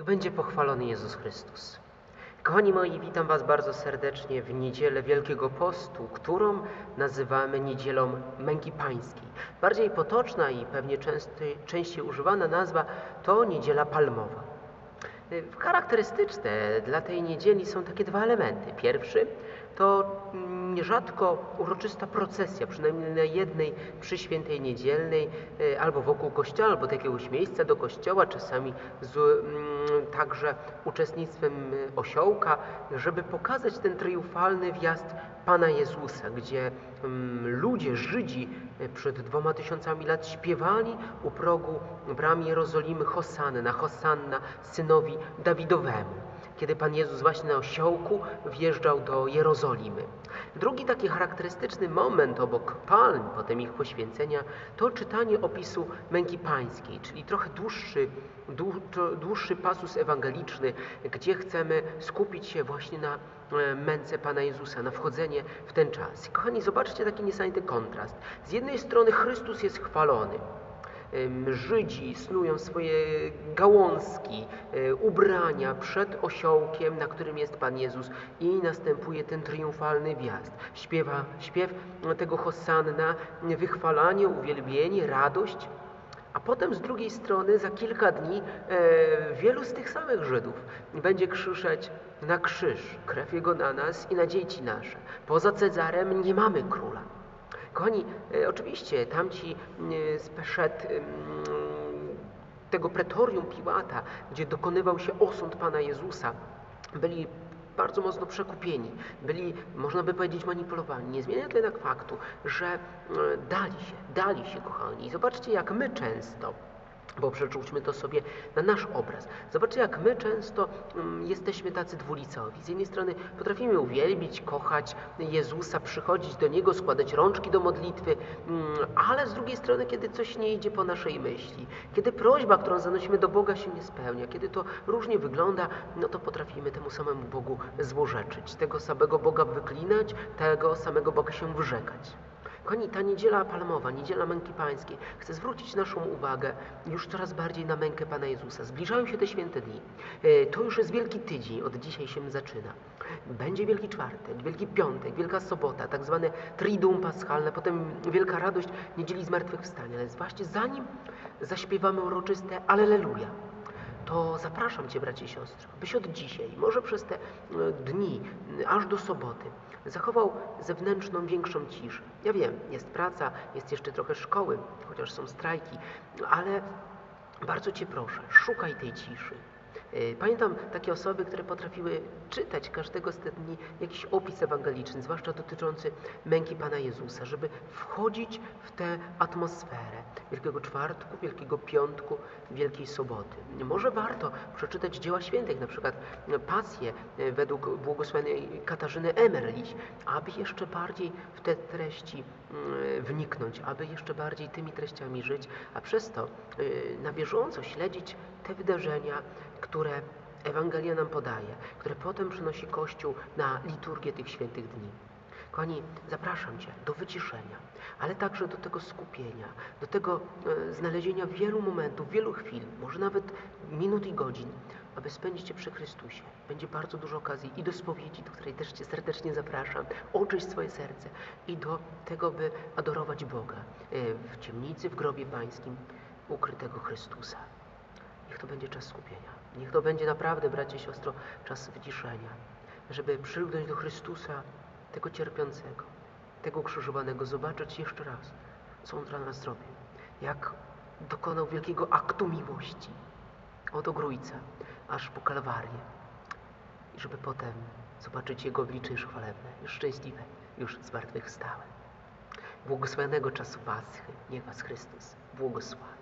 będzie pochwalony Jezus Chrystus. Kochani moi, witam Was bardzo serdecznie w niedzielę Wielkiego Postu, którą nazywamy Niedzielą Męki Pańskiej. Bardziej potoczna i pewnie częściej używana nazwa to Niedziela Palmowa. Charakterystyczne dla tej niedzieli są takie dwa elementy. Pierwszy to nierzadko uroczysta procesja, przynajmniej na jednej przy Świętej Niedzielnej, albo wokół kościoła, albo do jakiegoś miejsca do kościoła, czasami z także uczestnictwem osiołka, żeby pokazać ten triumfalny wjazd Pana Jezusa, gdzie ludzie, Żydzi przed 2000 lat śpiewali u progu bram Jerozolimy Hosanna, Hosanna synowi Dawidowemu, kiedy Pan Jezus właśnie na osiołku wjeżdżał do Jerozolimy. Drugi taki charakterystyczny moment obok palm, potem ich poświęcenia, to czytanie opisu męki pańskiej, czyli trochę dłuższy pasus ewangeliczny, gdzie chcemy skupić się właśnie na męce Pana Jezusa, na wchodzenie w ten czas. Kochani, zobaczcie taki niesamowity kontrast. Z jednej strony Chrystus jest chwalony. Żydzi snują swoje gałązki, ubrania przed osiołkiem, na którym jest Pan Jezus, i następuje ten triumfalny wjazd. Śpiew tego Hosanna, wychwalanie, uwielbienie, radość. A potem z drugiej strony za kilka dni wielu z tych samych Żydów będzie krzyczeć na krzyż, krew Jego na nas i na dzieci nasze. Poza Cezarem nie mamy króla. Kochani, oczywiście tamci sprzed tego pretorium Piłata, gdzie dokonywał się osąd Pana Jezusa, byli bardzo mocno przekupieni, byli, można by powiedzieć, manipulowani. Nie zmienia to jednak faktu, że dali się, kochani. I zobaczcie, jak my często, bo przeczućmy to sobie na nasz obraz. Zobaczcie, jak my często jesteśmy tacy dwulicowi. Z jednej strony potrafimy uwielbić, kochać Jezusa, przychodzić do Niego, składać rączki do modlitwy, ale z drugiej strony, kiedy coś nie idzie po naszej myśli, kiedy prośba, którą zanosimy do Boga, się nie spełnia, kiedy to różnie wygląda, no to potrafimy temu samemu Bogu złorzeczyć, tego samego Boga wyklinać, tego samego Boga się wyrzekać. Kochani, ta Niedziela Palmowa, Niedziela Męki Pańskiej chce zwrócić naszą uwagę już coraz bardziej na mękę Pana Jezusa. Zbliżają się te święte dni. To już jest Wielki Tydzień, od dzisiaj się zaczyna. Będzie Wielki Czwartek, Wielki Piątek, Wielka Sobota, tak zwane Triduum Paschalne, potem Wielka Radość Niedzieli Zmartwychwstania. Ale właśnie zanim zaśpiewamy uroczyste Alleluja, to zapraszam Cię, bracie i siostry, byś od dzisiaj, może przez te dni, aż do soboty, zachował zewnętrzną, większą ciszę. Ja wiem, jest praca, jest jeszcze trochę szkoły, chociaż są strajki, ale bardzo Cię proszę, szukaj tej ciszy. Pamiętam takie osoby, które potrafiły czytać każdego z tych dni jakiś opis ewangeliczny, zwłaszcza dotyczący męki Pana Jezusa, żeby wchodzić w tę atmosferę Wielkiego Czwartku, Wielkiego Piątku, Wielkiej Soboty. Może warto przeczytać dzieła świętych, na przykład Pasję według błogosławionej Katarzyny Emmerlich, aby jeszcze bardziej w te treści wniknąć, aby jeszcze bardziej tymi treściami żyć, a przez to na bieżąco śledzić te wydarzenia, które Ewangelia nam podaje, które potem przynosi Kościół na liturgię tych świętych dni. Kochani, zapraszam Cię do wyciszenia, ale także do tego skupienia, do tego znalezienia wielu momentów, wielu chwil, może nawet minut i godzin, aby spędzić je przy Chrystusie. Będzie bardzo dużo okazji i do spowiedzi, do której też Cię serdecznie zapraszam, oczyść swoje serce i do tego, by adorować Boga w ciemnicy, w grobie Pańskim ukrytego Chrystusa. Niech to będzie czas skupienia. Niech to będzie naprawdę, bracie i siostro, czas wyciszenia, żeby przylgnąć do Chrystusa, tego cierpiącego, tego ukrzyżowanego, zobaczyć jeszcze raz, co On dla nas zrobił, jak dokonał wielkiego aktu miłości od Ogrójca aż po Kalwarię i żeby potem zobaczyć Jego oblicze już chwalebne, już szczęśliwe, już zmartwychwstałe. Błogosławionego czasu Paschy, niech Was Chrystus błogosławi.